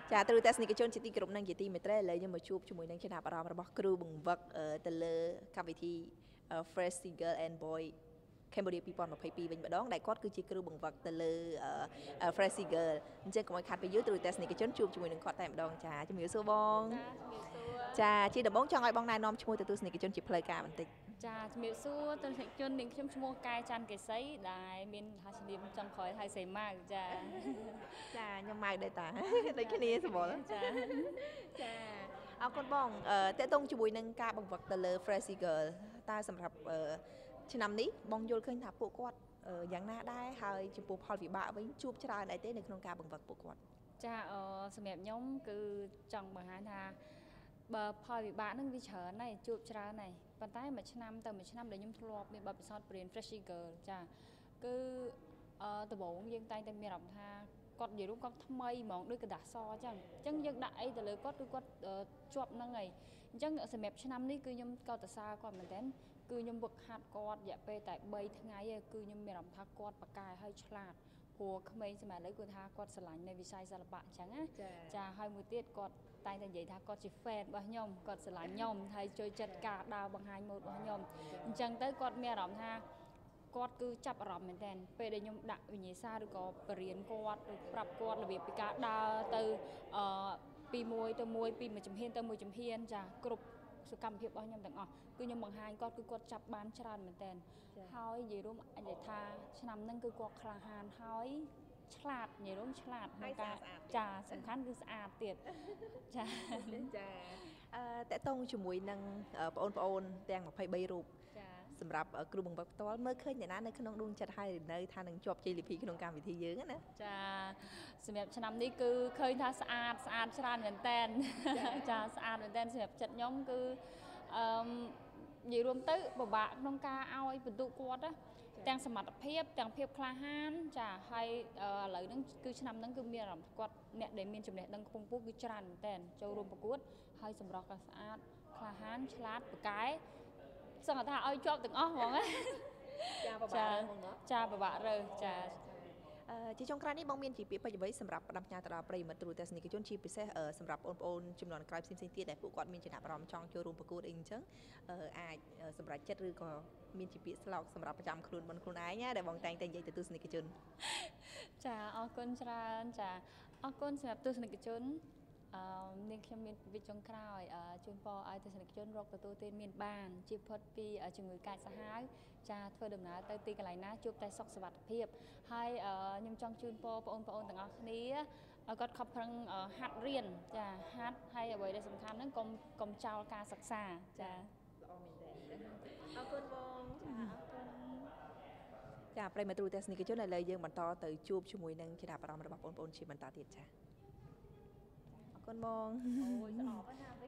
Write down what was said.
ចាត្រូវតែស្នីកជនជាទីគោរពនឹងជាទីមេត្រីឥឡូវយើងមកជួបជាមួយនឹងចំណាប់អារម្មណ៍របស់គ្រូបង្វឹកទៅលើកម្មវិធី Fresh Girl and Boy Cambodia 2022វិញម្ដងដែលគាត់គឺជាគ្រូបង្វឹកទៅលើ Fresh Girl អញ្ចឹងកុំឲ្យខាត់ពេលយូរត្រូវតែស្នីកជនជួបជាមួយនឹងគាត់តែម្ដងចាជំរាបសួរបងចាជាដំបូងចង់ឲ្យបងណែនាំឈ្មោះទៅទស្សនិកជនជាផ្លូវការបន្តិចចាជំរាបសួរទស្សនិកជននាងខ្ញុំឈ្មោះកែច័ន្ទកេសីដែលមានថាជំរាបចង់ក្រោយហៅសេម៉ៅចាខ្ញុំម៉ៅដែរតាដូចគ្នាសម្បល់ចាអរគុណបងតេតងជាមួយនឹងការបង្វឹកទៅលើ Fresh Girl តើសម្រាប់ឆ្នាំនេះបងយល់ឃើញថាពួកគាត់យ៉ាងណាដែរហើយចំពោះផលវិបាកវិញជួបច្រើនអីទេនៅក្នុងការបង្វឹកពួកគាត់ចាសម្រាប់ខ្ញុំគឺចង់បង្ហាញថាបើផលវិបាកហ្នឹងវាច្រើនហើយជួបច្រើនហើយប៉ុន្តែមួយឆ្នាំទៅមួយឆ្នាំដែលខ្ញុំធ្លាប់មានបទពិសោធន៍ព្រៀន Fresh Girl ចាគឺដំបូងយើងតែងតែមានអារម្មណ៍ថាគាត់និយាយរួមគាត់ថ្មីហ្មងដូចกระดาษសអញ្ចឹងយើងដាក់អីទៅលើគាត់គឺគាត់ជាប់ហ្នឹងហើយអញ្ចឹងសម្រាប់ឆ្នាំនេះគឺខ្ញុំកោតសរសើរគាត់មែនទែនគឺខ្ញុំវឹកហាត់គាត់រយៈពេលតែ3ថ្ងៃឯងគឺខ្ញុំមានអារម្មណ៍ថាគាត់ប៉ាកែហើយឆ្លាតព្រោះក្មេងសម័យឥឡូវគាត់ថាគាត់ស្រឡាញ់នៅវិស័យសិល្បៈអញ្ចឹងណាចាហើយមួយទៀតគាត់តែងតែនិយាយថាគាត់ជា fan របស់ខ្ញុំគាត់ស្រឡាញ់ខ្ញុំហើយចូលចិត្តការដើរបង្ហាញម៉ូដរបស់ខ្ញុំអញ្ចឹងទៅគាត់មានអារម្មណ៍ថាគាត់គឺចាប់អារម្មណ៍មែនតើពេលដែលខ្ញុំដាក់វិញ្ញាសាឬក៏បរៀនគាត់ឬប្រាប់គាត់របៀបពីការដើរទៅពីមួយទៅមួយពីមួយជំហានទៅមួយជំហានចាគ្រប់សកម្មភាពរបស់ខ្ញុំទាំងអស់គឺខ្ញុំបង្ហាញគាត់គឺគាត់ចាប់បានច្រើនមែនតើហើយនិយាយរួមអញ្ចឹងថាឆ្នាំហ្នឹងគឺគាត់ក្លាហានហើយឆ្លាតនិយាយរួមឆ្លាតក្នុងការចាសំខាន់គឺស្អាតទៀតចាតកតងជាមួយនឹងបងប្អូនទាំង23រូបសម្រាប់គ្រូបង្វឹកផ្ទាល់មើលឃើញអ្នកណានៅក្នុងដួងចិត្តហើយនៅថានឹងជាប់ជ័យលាភីក្នុងកម្មវិធីយើងណាចាសម្រាប់ឆ្នាំនេះគឺឃើញថាស្អាតច្រើនមែនតើចាស្អាតមែនតើសម្រាប់ចិត្តខ្ញុំគឺនិយាយរួមទៅពិបាកក្នុងការឲ្យបន្ទុកគាត់ណាទាំងសមត្ថភាពទាំងភាពក្លាហានចាហើយឥឡូវហ្នឹងគឺឆ្នាំហ្នឹងគឺមានអារម្មណ៍គាត់អ្នកដែលមានចំណេះដឹងខ្ពង់ខ្ពស់គឺច្រើនមែនតើចូលរួមប្រកួតហើយសម្រស់ក៏ស្អាតក្លាហានឆ្លាតប៉ាកែសឹងថាឲ្យជាប់ទាំងអស់ហ្មងណាចាពិបាករើចាជាចុងក្រោយនេះបងមានជាពាក្យពេចន៍អ្វីសម្រាប់ផ្ដាំផ្ញើទៅដល់ប្រិយមិត្តទូរទស្សនិកជនជាពិសេសសម្រាប់បងប្អូនចំនួនក្រោយផ្សេងៗទៀតដែលពួកគាត់មានចំណាប់អារម្មណ៍ចង់ចូលរួមប្រកួតអីអញ្ចឹងអាចសម្រាប់ចិត្តឬក៏មានជាពាក្យស្លោកសម្រាប់ប្រចាំខ្លួនបងខ្លួនឯងណាដែលបងតែងតែនិយាយទៅទស្សនិកជនចាអរគុណច្រើនចាអរគុណសម្រាប់ទស្សនិកជននាងខ្ញុំមានវិចុងក្រោយជូនពរឲ្យទស្សនិកជនរកទទួលទានមានបានជាផុតពីជំងឺកាចសាហាវចាធ្វើដំណើរទៅទីកន្លែងណាជួបតែសុខសុវត្ថិភាពហើយខ្ញុំចង់ជូនពរបងប្អូនទាំងអស់គ្នាគាត់ខំប្រឹងហាត់រៀនចាហាត់ហើយអ្វីដែលសំខាន់ហ្នឹងកុំចោលការសិក្សាចាល្អមែនទេអរគុណបងចាអរគុណចាប្រិយមិត្តទូរទស្សនិកជនឥឡូវយើងបន្តទៅជួបជាមួយនឹងចំណាប់អារម្មណ៍របស់បងប្អូនជាបន្តទៀតចាអរគុណបងអូយស្អប់ណា